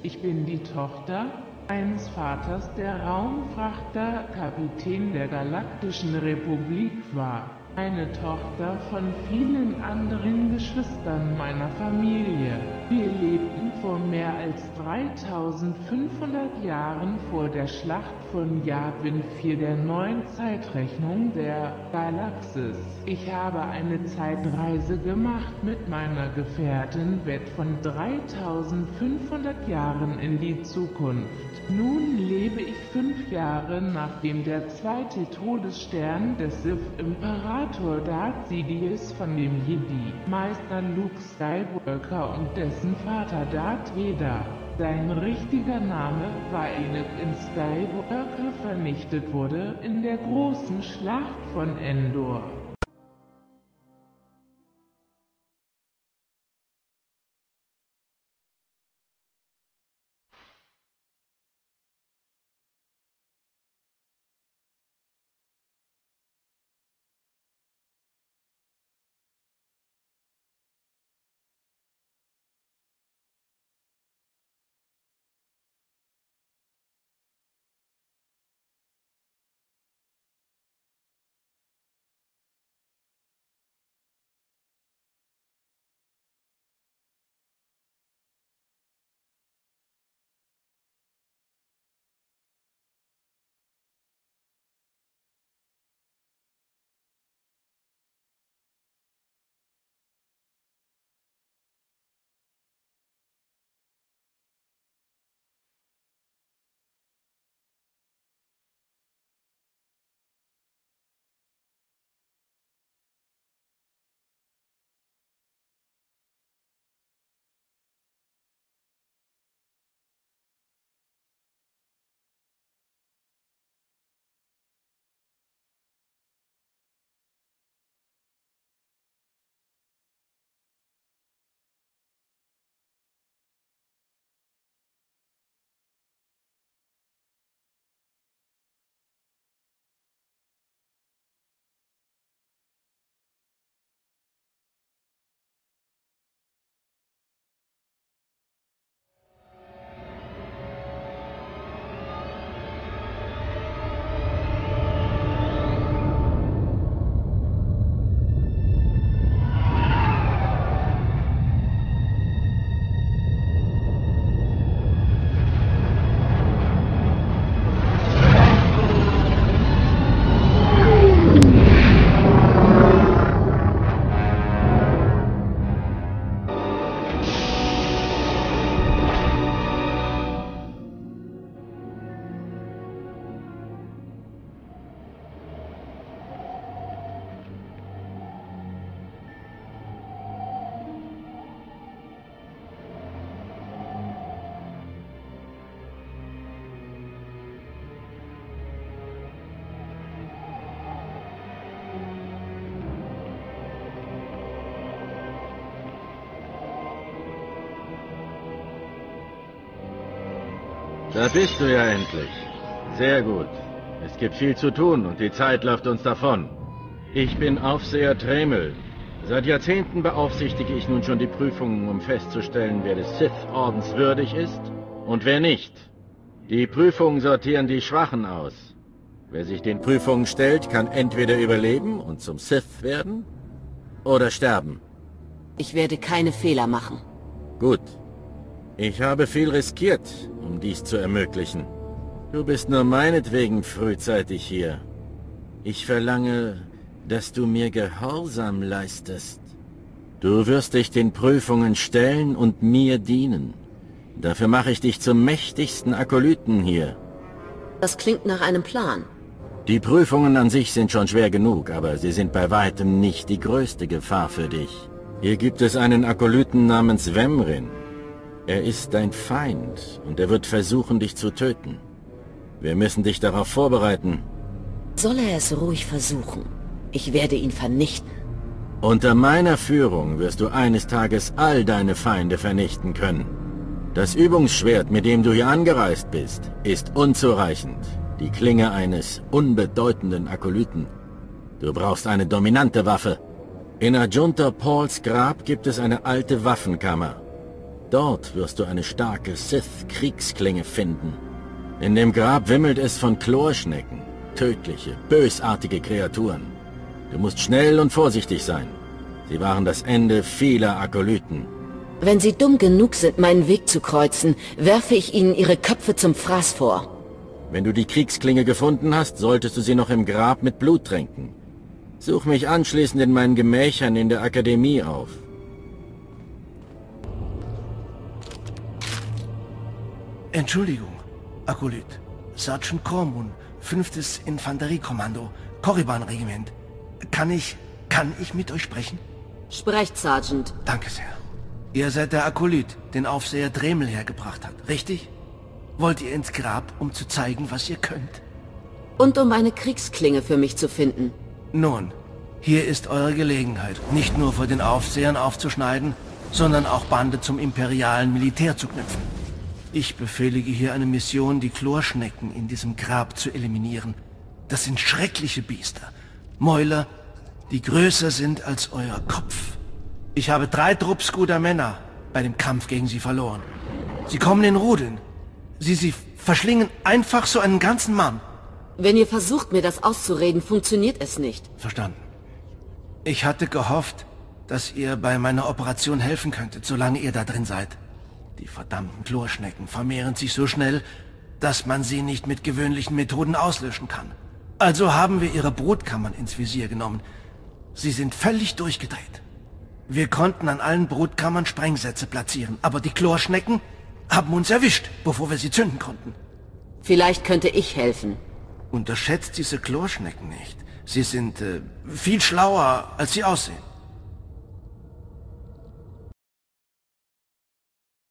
Ich bin die Tochter eines Vaters, der Raumfrachter Kapitän der Galaktischen Republik war. Eine Tochter von vielen anderen Geschwistern meiner Familie. Wir lebten vor mehr als 3500 Jahren vor der Schlacht von Yavin 4 der neuen Zeitrechnung der Galaxis. Ich habe eine Zeitreise gemacht mit meiner Gefährtin Beth von 3500 Jahren in die Zukunft. Nun lebe ich 5 Jahre, nachdem der zweite Todesstern des Sith-Imperator Darth Sidious von dem Jedi-Meister Luke Skywalker und dessen Vater Darth Vader, sein richtiger Name war Anakin Skywalker, vernichtet wurde in der großen Schlacht von Endor. Da bist du ja endlich. Sehr gut. Es gibt viel zu tun und die Zeit läuft uns davon. Ich bin Aufseher Tremel. Seit Jahrzehnten beaufsichtige ich nun schon die Prüfungen, um festzustellen, wer des Sith-Ordens würdig ist und wer nicht. Die Prüfungen sortieren die Schwachen aus. Wer sich den Prüfungen stellt, kann entweder überleben und zum Sith werden oder sterben. Ich werde keine Fehler machen. Gut. Ich habe viel riskiert, um dies zu ermöglichen. Du bist nur meinetwegen frühzeitig hier. Ich verlange, dass du mir Gehorsam leistest. Du wirst dich den Prüfungen stellen und mir dienen. Dafür mache ich dich zum mächtigsten Akolyten hier. Das klingt nach einem Plan. Die Prüfungen an sich sind schon schwer genug, aber sie sind bei weitem nicht die größte Gefahr für dich. Hier gibt es einen Akolyten namens Vemrin. Er ist dein Feind und er wird versuchen, dich zu töten. Wir müssen dich darauf vorbereiten. Soll er es ruhig versuchen? Ich werde ihn vernichten. Unter meiner Führung wirst du eines Tages all deine Feinde vernichten können. Das Übungsschwert, mit dem du hier angereist bist, ist unzureichend. Die Klinge eines unbedeutenden Akolyten. Du brauchst eine dominante Waffe. In Ajunta Pauls Grab gibt es eine alte Waffenkammer. Dort wirst du eine starke Sith-Kriegsklinge finden. In dem Grab wimmelt es von Chlorschnecken. Tödliche, bösartige Kreaturen. Du musst schnell und vorsichtig sein. Sie waren das Ende vieler Akolyten. Wenn sie dumm genug sind, meinen Weg zu kreuzen, werfe ich ihnen ihre Köpfe zum Fraß vor. Wenn du die Kriegsklinge gefunden hast, solltest du sie noch im Grab mit Blut tränken. Such mich anschließend in meinen Gemächern in der Akademie auf. Entschuldigung, Akolyt. Sergeant Kormun, 5. Infanteriekommando, Korriban-Regiment. Kann ich mit euch sprechen? Sprecht, Sergeant. Danke sehr. Ihr seid der Akolyt, den Aufseher Dremel hergebracht hat, richtig? Wollt ihr ins Grab, um zu zeigen, was ihr könnt? Und um eine Kriegsklinge für mich zu finden. Nun, hier ist eure Gelegenheit, nicht nur vor den Aufsehern aufzuschneiden, sondern auch Bande zum imperialen Militär zu knüpfen. Ich befehlige hier eine Mission, die Chlorschnecken in diesem Grab zu eliminieren. Das sind schreckliche Biester. Mäuler, die größer sind als euer Kopf. Ich habe 3 Trupps guter Männer bei dem Kampf gegen sie verloren. Sie kommen in Rudeln. Sie verschlingen einfach so einen ganzen Mann. Wenn ihr versucht, mir das auszureden, funktioniert es nicht. Verstanden. Ich hatte gehofft, dass ihr bei meiner Operation helfen könntet, solange ihr da drin seid. Die verdammten Chlorschnecken vermehren sich so schnell, dass man sie nicht mit gewöhnlichen Methoden auslöschen kann. Also haben wir ihre Brutkammern ins Visier genommen. Sie sind völlig durchgedreht. Wir konnten an allen Brutkammern Sprengsätze platzieren, aber die Chlorschnecken haben uns erwischt, bevor wir sie zünden konnten. Vielleicht könnte ich helfen. Unterschätzt diese Chlorschnecken nicht. Sie sind viel schlauer, als sie aussehen.